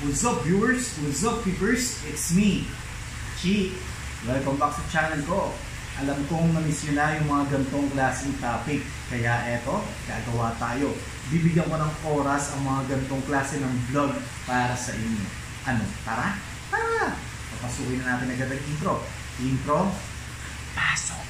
What's up viewers? What's up peepers? It's me, Chi. Welcome back sa channel ko. Alam kong na-miss nyo na yung mga gantong klaseng topic. Kaya eto, gagawa tayo. Bibigyan ko ng oras ang mga gantong klase ng vlog para sa inyo. Ano? Tara? Tara! Papasukin na natin agad ang intro. Intro, pasok!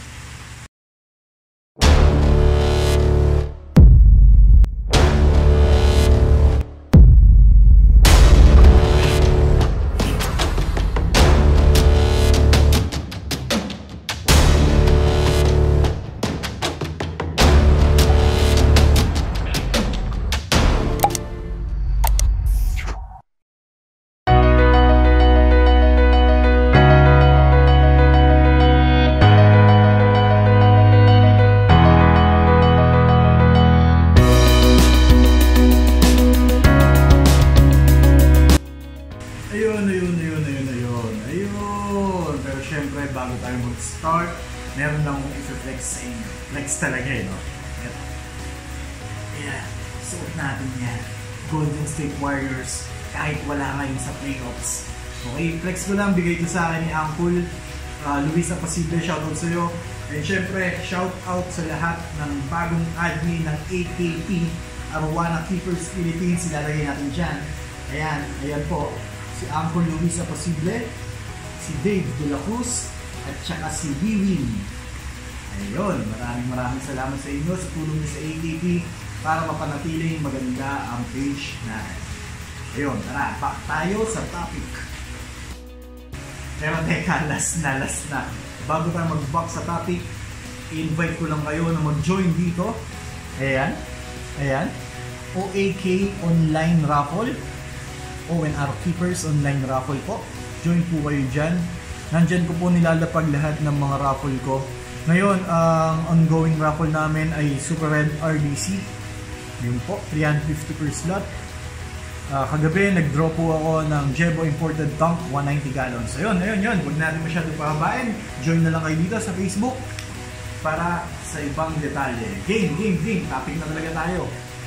Pero syempre, bago tayo mag-start, meron lang akong i-flex sa inyo. Flex talaga no? Ito. Ayan, suot natin yan. Golden State Warriors, kahit wala ngayon sa playoffs. Okay, flex ko lang, bigay ko sa akin ni Uncle Luis Apacible, shoutout sa iyo. And syempre, shoutout sa lahat ng bagong admin ng AKP, Arowana Keepers Philippines, ilalagay natin dyan. Ayan, ayan po, si Uncle Luis Apacible, si Dave De La Cruz, at saka si Wiwin. Ayun, maraming salamat sa inyo sa tulong niyo sa AKP para mapanatiling maganda ang page natin. Ayun, tara, back tayo sa topic. Pero teka, last na. Bago tayo mag-back sa topic, i-invite ko lang kayo na mag-join dito. Ayan, OAK Online Raffle, ONR Keepers Online Raffle po. Join po kayo dyan. Nandyan ko po nilalapag lahat ng mga raffle ko. Ngayon, ang ongoing raffle namin ay Super Red RDC. Yun po, 350 per slot. Kagabi, nag-draw po ako ng Jebo Imported Tank, 190 gallons. Ayun. Huwag natin masyadong pahabain. Join na lang kayo dito sa Facebook para sa ibang detalye. Game. Topic na talaga tayo.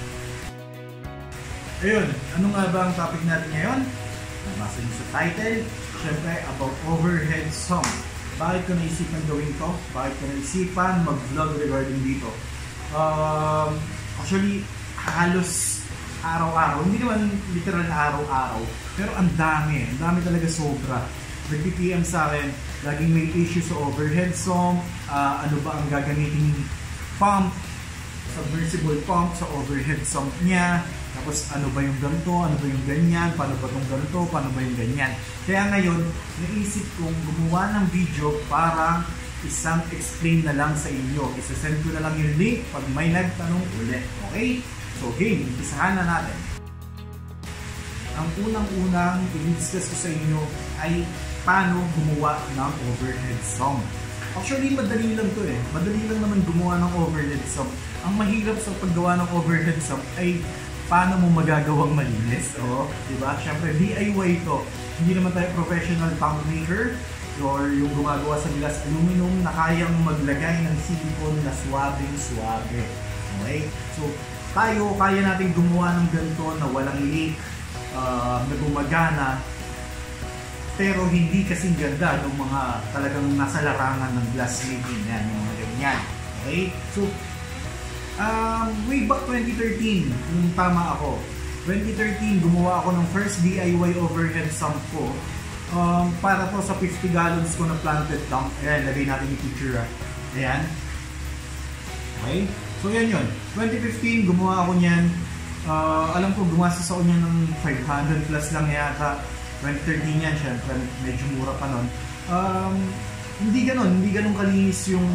Ayun, ano nga ba ang topic natin ngayon? Nabasa niyo sa title, syempre about overhead song. Bakit ko naisipan gawin to? Bakit ko naisipan mag-vlog regarding dito? Actually, halos araw-araw, hindi naman literal na araw-araw, pero ang dami talaga sobra. Nag-PM sa akin, laging may issue sa overhead song, ano ba ang gagamitin pump, submersible pump sa overhead sump niya, tapos ano ba yung ganito, ano ba yung ganyan, paano ba itong ganito, paano ba yung ganyan. Kaya ngayon, naisip kong gumawa ng video para isang explain na lang sa inyo. Isasend ko na lang yung link pag may nagtanong ulit. Okay? So game, umpisahan na natin. Ang unang-unang i-discuss ko sa inyo ay paano gumawa ng overhead song. Actually, madali lang to eh. Madali lang naman gumawa ng overhead song. Ang mahirap sa paggawa ng overhead song ay paano mo magagawang malinis. O, diba? Siyempre, DIY to. Hindi naman tayo professional tank maker or yung gumagawa sa glass aluminum na kayang maglagay ng silicone na swabing-swabe. Okay? So, tayo, kaya natin gumawa ng ganito na walang leak, na gumagana, pero hindi kasing ganda ng mga talagang nasa larangan ng glass making yan, yung mga ganyan. Okay? So, way back 2013, kung tama ako, 2013 gumawa ako ng first DIY overhead sump ko para to sa 50 gallons ko na planted tank. Ayan, lagay natin yung picture. Ayan. Okay? So yan yun. 2015 gumawa ako niyan. Alam ko gumastos ako niyan ng 500 plus lang yata. 2013 yan, syempre medyo mura pa nun. Hindi ganun kalinis yung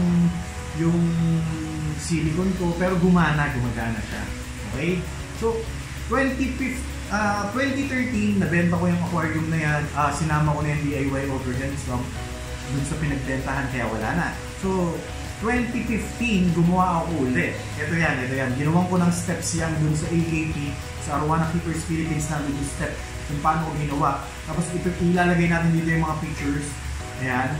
silicone ko, pero gumagana siya. Okay? So, 2013, nabenta ko yung aquarium na yan. Sinama ko na yung DIY overhead sump dun sa pinagbentahan, kaya wala na. So, 2015, gumawa ako ulit. Ito yan. Ginawan ko ng steps yan dun sa AKP, sa Arowana Keepers Philippines namin yung step kung paano ko ginawa. Tapos ilalagay natin dito yung mga pictures. Ayan.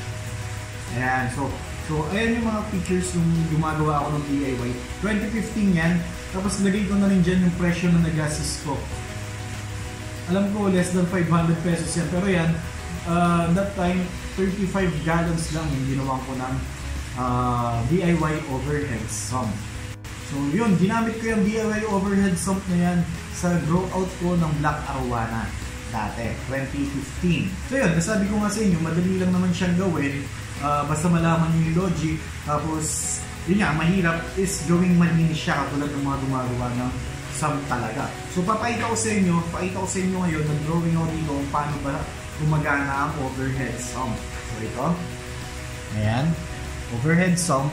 So, ayan yung mga pictures yung gumagawa ako ng DIY. 2015 yan. Tapos lagay ko na rin dyan yung presyo na nagastos ko. Alam ko less than 500 pesos yan, pero yan, that time 35 gallons lang yung ginawa ko ng DIY overhead sump. So yun, ginamit ko yung DIY overhead sump na yan sa grow out ko ng black arowana dati, 2015. So yun, nasabi ko nga sa inyo, madali lang naman siyang gawin, basta malaman nyo yung logic. Tapos yun nga, mahirap is gawing malinis siya katulad ng mga gumagawa ng sump talaga. So pakita ko sa inyo ngayon, nag-drawing ako dito kung paano ba gumagana ang overhead sump. So ito, ayan, overhead sump.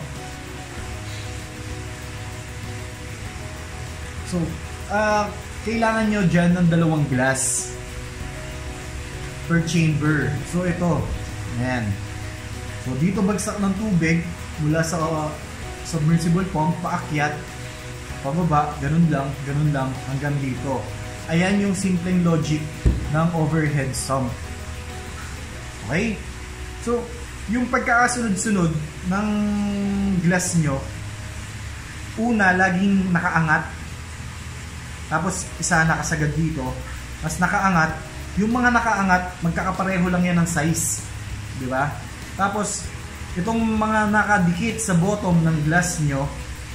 So, kailangan nyo dyan ng 2 glass per chamber. So ito, ayan. So dito bagsak ng tubig mula sa submersible pump, paakyat, pababa, ganun lang hanggang dito. Ayan yung simpleng logic ng overhead sump. Okay? So, yung pagkakasunod-sunod ng glass nyo, una, laging nakaangat. Tapos, isa nakasagad dito. Mas nakaangat. Yung mga nakaangat, magkakapareho lang yan ng size. Diba? Tapos, itong mga nakadikit sa bottom ng glass nyo,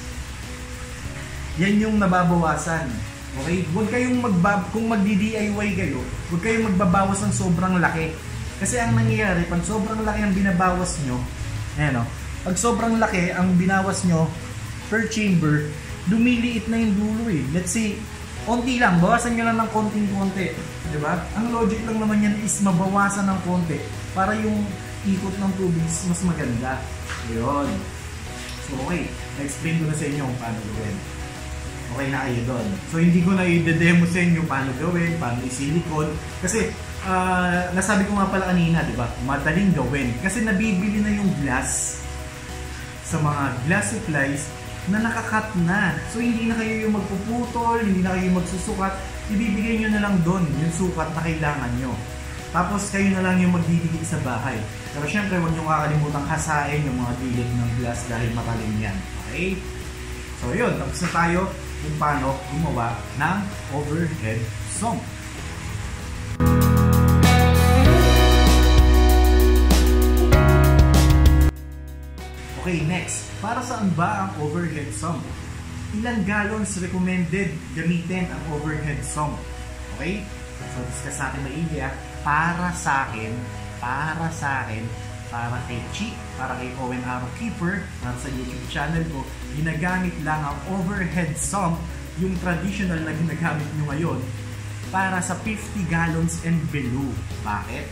yan yung nababawasan. Okay? Huwag kayong kung magdi-DIY kayo, huwag kayong magbabawas ng sobrang laki. Kasi ang nangyayari, pag sobrang laki ang binabawas nyo, ayan o, pag sobrang laki ang binawas nyo per chamber, lumiliit na yung dulo eh. Let's say, konti lang, bawasan nyo lang ng konting-konti. Diba? Ang logic lang naman yan is mabawasan ng konti para yung ikot ng tubig mas maganda. Yun. So okay, na-explain ko na sa inyo kung paano gawin. Okay na kayo doon. So hindi ko na i-demo sa inyo paano gawin, paano isilikon. Kasi nasabi ko nga pala kanina, diba? Madaling gawin. Kasi nabibili na yung glass sa mga glass supplies na nakakat na. So hindi na kayo yung magpuputol, hindi na kayo yung magsusukat. Ibibigay nyo na lang doon yung sukat na kailangan nyo. Tapos kayo na lang yung magdidikit sa bahay. Pero syempre huwag nyo kakalimutan hasain yung mga gilid ng glass dahil matalim yan. Okay? So yun, tapos na tayo kung paano gumawa ng overhead sump. Okay, next. Para saan ba ang overhead sump? Ilang gallons recommended gamitin ang overhead sump? Okay? So, discuss natin maigi. Para sa akin, para kay Chi, para kay Owen Arrow Keeper, para sa YouTube channel ko, ginagamit lang ang overhead sump, yung traditional na ginagamit nyo ngayon, para sa 50 gallons and below. Bakit?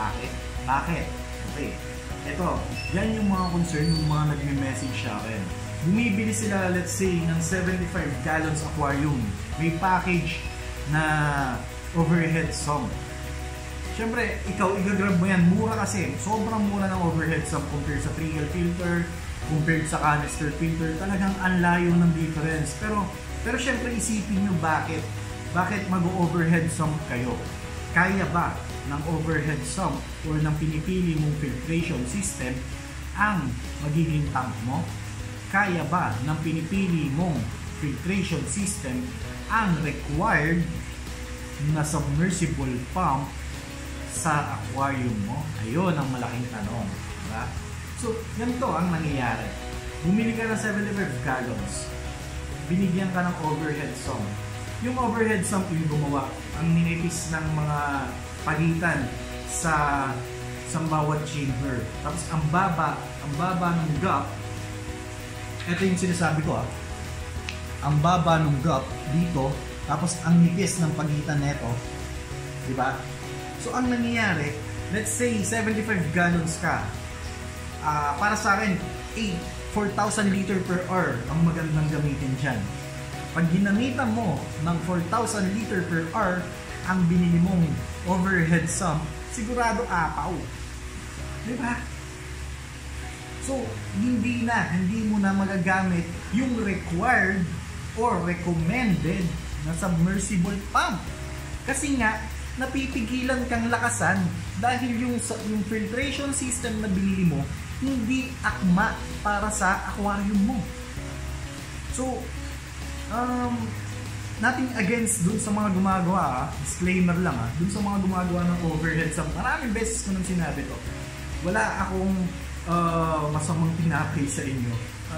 Okay. Ito, yan yung mga concern, yung mga nagme-message sa akin. Bumibili sila, let's say, ng 75 gallons aquarium. May package na overhead sump. Siyempre, ikaw, i-grab mo yan. Mura kasi. Sobrang mura ng overhead sump compared sa trial filter, compared sa canister filter. Talagang ang layo ng difference. Pero siyempre, isipin nyo bakit. Bakit mag-overhead sump kayo? Kaya ba ng overhead sump or ng pinipili mong filtration system ang magiging tank mo? Kaya ba ng pinipili mong filtration system ang required na submersible pump sa aquarium mo? Ayun ang malaking tanong, diba? So, ganito ang nangyayari. Bumili ka ng 75 gallons. Binigyan ka ng overhead sump. Yung overhead sump yung gumawa, ang ninipis ng mga pagitan sa bawat chamber. Tapos ang baba ng gap, ito yung sinasabi ko ang baba ng gap dito, tapos ang nipis ng pagitan neto, di ba? So ang nangyayari, let's say 75 gallons ka, para sa akin 4,000 liter per hour ang magandang gamitin dyan. Pag ginamitan mo ng 4,000 liter per hour ang binili mong overhead sump, sigurado apaw. Di ba? So, hindi mo na magagamit yung required or recommended na submersible pump. Kasi nga, napipigilan kang lakasan dahil yung filtration system na binili mo, hindi akma para sa aquarium mo. So, nothing against dun sa mga gumagawa, disclaimer lang dun sa mga gumagawa ng overhead sump. Maraming beses ko nang sinabi to. Wala akong masamang pinapay sa inyo.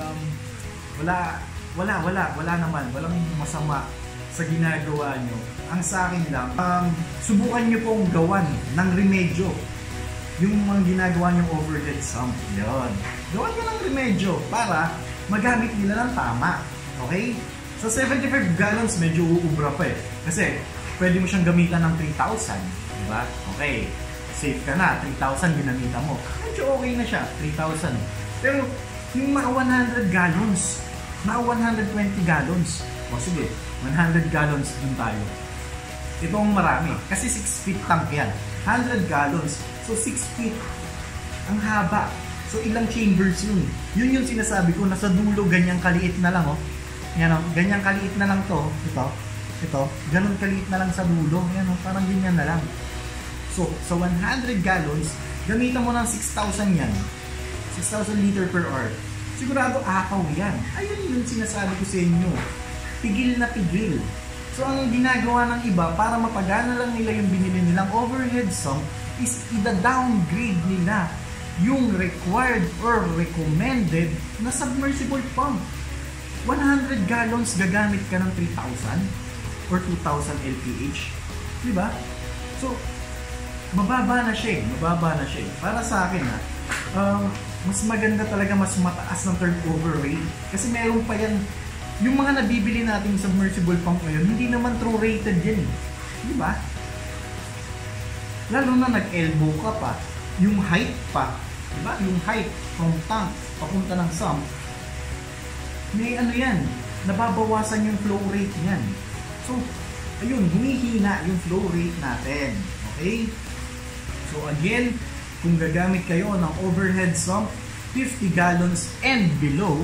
Wala naman. Walang masama sa ginagawa nyo. Ang sa akin lang, subukan nyo pong gawan ng remedyo yung mga ginagawa nyong overhead sump. Yun. Gawan nyo ng remedyo para magamit nila ng tama. Okay? Sa 75 gallons, medyo uubra pa eh. Kasi, pwede mo siyang gamitan ng 3,000. Diba? Okay. Safe ka na. 3,000 ginamitan mo. Medyo okay na siya. 3,000. Pero, yung mga 100 gallons, mga 120 gallons. O sige, 100 gallons dun tayo. Ito ang marami. Kasi 6 feet tank yan. 100 gallons. So 6 feet. Ang haba. So ilang chambers yun. Yun yung sinasabi ko. Nasa dulo, ganyang kaliit na lang. Yan o. Ganyang kaliit na lang to. Ito. Ganon kaliit na lang sa dulo. Yan o. Parang ganyan na lang. So sa 100 gallons, gamitan mo ng 6,000 yan. 6,000 liter per hour. Sigurado apaw yan. Ayun yung sinasabi ko sa inyo. Pigil na pigil. So ang ginagawa ng iba para mapagana lang nila yung binili nilang overhead sump is ida-downgrade nila yung required or recommended na submersible pump. 100 gallons gagamit ka ng 3,000 or 2,000 LPH. Diba? So, mababa na siya. Para sa akin mas maganda talaga, mas mataas ng turnover rate. Kasi meron pa yan. Yung mga nabibili nating submersible pump ngayon, hindi naman true rated yan. Diba? Lalo na nag-elbow ka pa. Yung height pa. Diba? Yung height from tank papunta ng sump. May ano yan. Nababawasan yung flow rate yan. So, ayun, humihina yung flow rate natin. Okay? So again, kung gagamit kayo ng overhead sump, 50 gallons and below,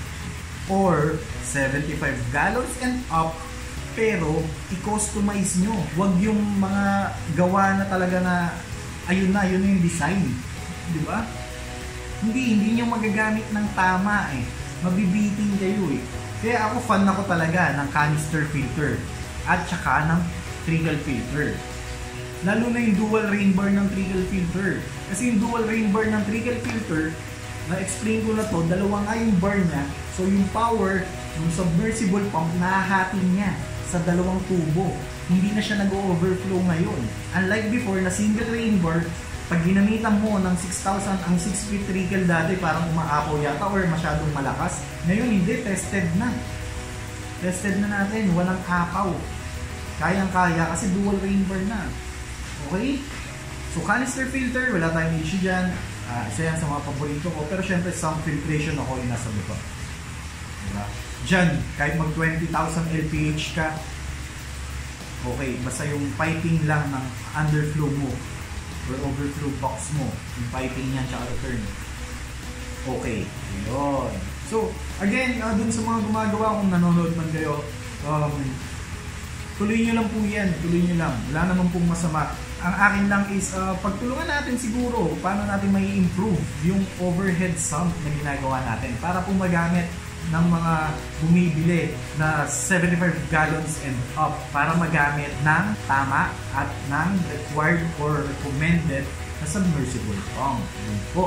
or 75 gallons and up, pero i-customize nyo. Huwag yung mga gawa na talaga na ayun na yung design. Di ba? Hindi nyo magagamit ng tama eh. Mabibiting kayo eh. Kaya ako fan ako talaga ng canister filter at saka ng trickle filter. Lalo na yung dual rain bar ng trickle filter. Kasi yung dual rain bar ng trickle filter, na-explain ko na to, dalawa nga yung bar niya. So yung power ng submersible pump, nahahatin niya sa dalawang tubo. Hindi na siya nag-overflow ngayon. Unlike before na single rain bar, pag ginamitan mo ng 6,000, ang 6 feet trickle dati parang umaapaw yata or masyadong malakas. Ngayon hindi, tested na. Tested na natin, walang apaw. Kayang-kaya kasi dual rain bar na. Okay? So canister filter, wala tayong issue dyan. Isa yan sa mga paborito ko. Pero syempre, some filtration ako yung nasa buto. Diba? Diyan, kahit mag 20,000 LPH ka, okay, basta yung piping lang ng underflow mo or overflow box mo, yung piping niyan tsaka return, okay, yun. So, again, dun sa mga gumagawa, kung nanonood man kayo, tuloy nyo lang po yan, tuloy nyo lang, wala naman pong masama. Ang akin lang is, pagtulungan natin siguro paano natin may improve yung overhead sump na ginagawa natin para po magamit ng mga bumibili na 75 gallons and up para magamit ng tama at ng required or recommended na submersible pump. Yun po.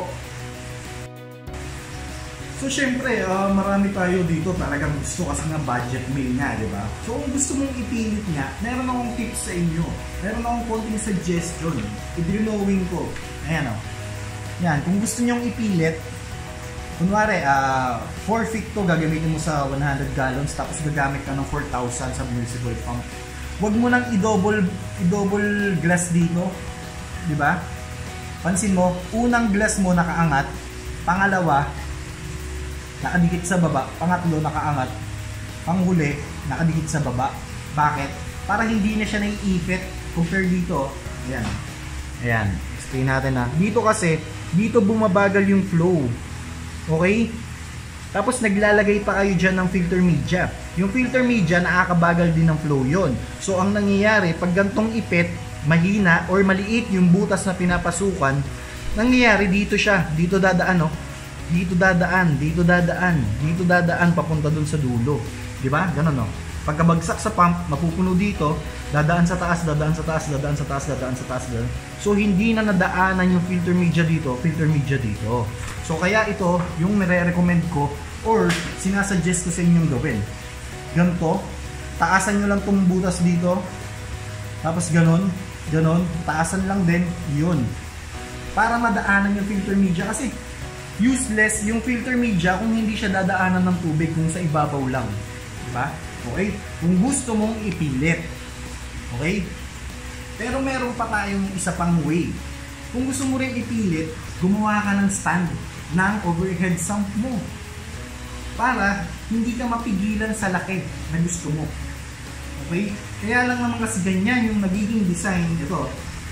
So syempre, marami tayo dito talagang gusto kasi nga budget meal nga, di ba? So kung gusto mong ipilit nga, meron akong tips sa inyo. Meron akong konting suggestion. I-drawing ko. Ayan o. Yan, kung gusto nyong ipilit, kunwari, 4 feet to gagamitin mo sa 100 gallons tapos gagamit ka ng 4,000 submersible pump. Huwag mo nang i-double glass dito, di ba? Pansin mo, unang glass mo nakaangat, pangalawa, nakadikit sa baba, pangatlo nakaangat, panghuli, nakadikit sa baba. Bakit? Para hindi na siya naiipit compare dito. Ayan. Ayan. Explain natin na. Dito kasi, dito bumabagal yung flow. Okay? Tapos naglalagay pa kayo dyan ng filter media. Yung filter media, nakakabagal din ng flow yon. So ang nangyayari, pag gantong ipit, mahina or maliit yung butas na pinapasukan, nangyayari dito siya. Dito dadaan, no? Dito dadaan, dito dadaan, dito dadaan papunta dun sa dulo. 'Di ba? Ganun, no? Pagkabagsak sa pump, mapupuno dito, dadaan sa taas, dadaan sa taas, dadaan sa taas, dadaan sa taas, dadaan. So hindi na nadaanan yung filter media dito, filter media dito. So kaya ito yung nire-recommend ko or sinasuggest ko sa inyong gawin. Ganito, taasan nyo lang tong butas dito, tapos ganon, ganon, taasan lang din, yun. Para madaanan yung filter media kasi useless yung filter media kung hindi siya dadaanan ng tubig kung sa ibabaw lang. Diba? Okay? Kung gusto mong ipilit. Okay? Pero meron pa tayong isa pang way. Kung gusto mo rin ipilit, gumawa ka ng stand ng overhead sump mo. Para hindi ka mapigilan sa laki na gusto mo. Okay? Kaya lang naman kasi ganyan yung nagiging design. Ito.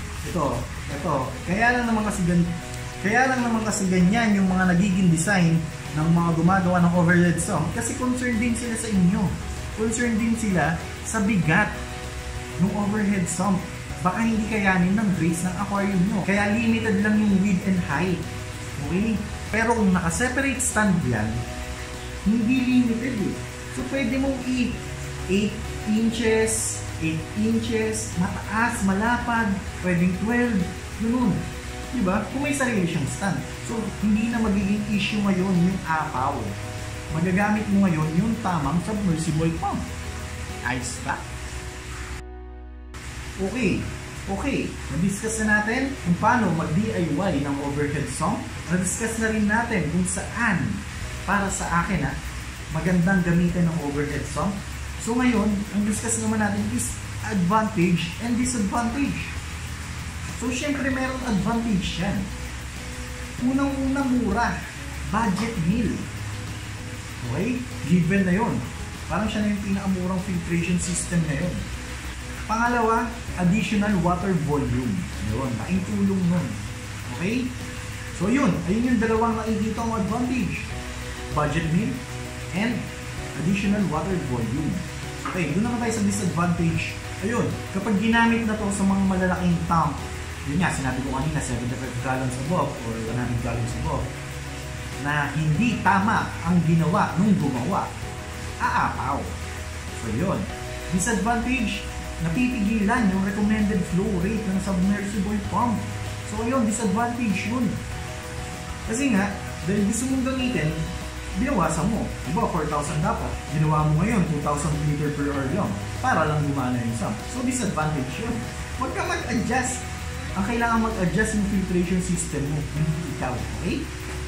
Kaya lang naman kasi ganyan yung mga nagiging design ng mga gumagawa ng overhead sump. Kasi concerned din sila sa inyo. Concerned din sila sa bigat ng overhead sump. Baka hindi kayanin ng brace ng aquarium nyo. Kaya limited lang yung width and height. Okay? Pero kung naka-separate stand yan, hindi limited eh. So pwede mong 8 inches, 8 inches, mataas, malapad, pwedeng 12, ganoon. Diba? Kung may sarili siyang stand. So hindi na magiging issue ngayon yung apaw. Magagamit mo ngayon yung tamang submersible pump. Ayos ba? Okay. Na-discuss na natin kung paano mag-DIY ng overhead sump. Na-discuss na rin natin kung saan, para sa akin magandang gamitin ng overhead sump. So ngayon, ang discuss naman natin is advantage and disadvantage. So syempre merong advantage yan. Unang-una mura, budget meal. Okay? Given na yon. Parang siya na yung pinakamurang filtration system na yon. Pangalawa, additional water volume. Yun, laking tulong nun. Okay? So yun, ayun yung dalawang nakikita kong advantage. Budget meal and additional water volume. Okay, doon naman tayo sa disadvantage. Ayun, kapag ginamit na to sa mga malalaking tank, yun nga, sinabi ko kanina, 75 gallons above or 100 gallons above, na hindi tama ang ginawa nung gumawa, aapaw. So yun, disadvantage, napipigilan yung recommended flow rate ng submersible pump. So yun, disadvantage yun. Kasi nga, dahil gusto mong gamitin, binawasan mo. Diba, 4,000 dapat. Ginawa mo ngayon, 2,000 liter per hour lang para lang gumana yung sump. So disadvantage yun. Huwag ka mag-adjust. Ang kailangan mag-adjust yung filtration system mo, hindi ikaw. Okay?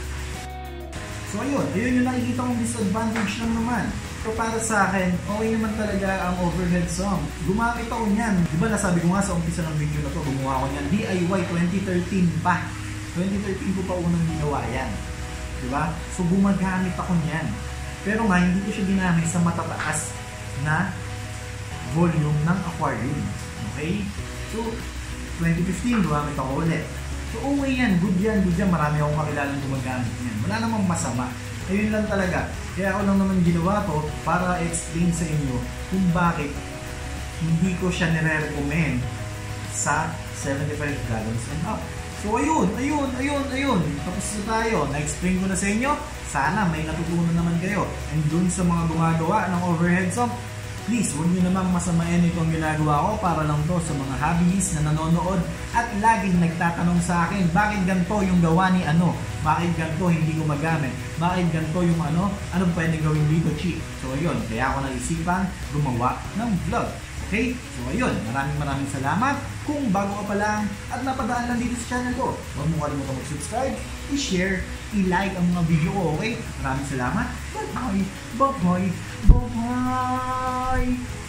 So ayun yung nakikita kong disadvantage lang naman. So para sa akin, okay naman talaga ang overhead sump. Gumamit ako niyan. Diba nasabi ko nga sa umpisa ng video na to, gumawa ko niyan. DIY 2013 pa. 2013 ko pa unang ginawa yan. Diba? So gumagamit ako niyan. Pero nga, hindi ko siya ginamit sa matataas na volume ng aquarium. Okay? So, 2015, gumamit ako ulit. So, okay yan. Good yan. Marami akong kakilalang gumagamit yan. Wala namang masama. Ayun lang talaga. Kaya ako lang naman ginawa to para explain sa inyo kung bakit hindi ko siya nire-recommend sa 75 gallons and up. So ayun. Tapos na tayo. Na-explain ko na sa inyo. Sana may natutunan naman kayo. And dun sa mga gumagawa ng overhead sump, please, huwag nyo namang masamain itong ginagawa ko para lang to sa mga hobbies na nanonood at laging nagtatanong sa akin, bakit ganito yung gawa ni ano? Bakit ganito hindi ko magamit? Bakit ganito yung ano? Anong pwedeng gawin dito, Chi? So ayun, kaya ako naisipan gumawa ng vlog. Okay? So ayun, maraming salamat. Kung bago ka pa lang at napadaan lang dito sa channel ko, huwag mo kalimutan mag-subscribe, i-share, i-like ang mga video ko, okay? Maraming salamat. Bye-bye! Bye-bye! Bye-bye!